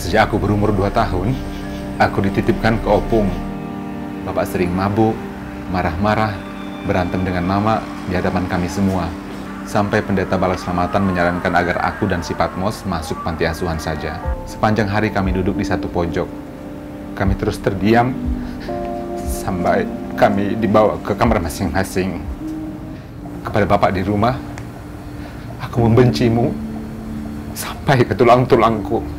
Sejak aku berumur 2 tahun, aku dititipkan ke opung. Bapak sering mabuk, marah-marah, berantem dengan mama di hadapan kami semua. Sampai pendeta Balai Selamatan menyarankan agar aku dan si Patmos masuk panti asuhan saja. Sepanjang hari kami duduk di satu pojok. Kami terus terdiam sampai kami dibawa ke kamar masing-masing. Kepada bapak di rumah, aku membencimu sampai ke tulang-tulangku.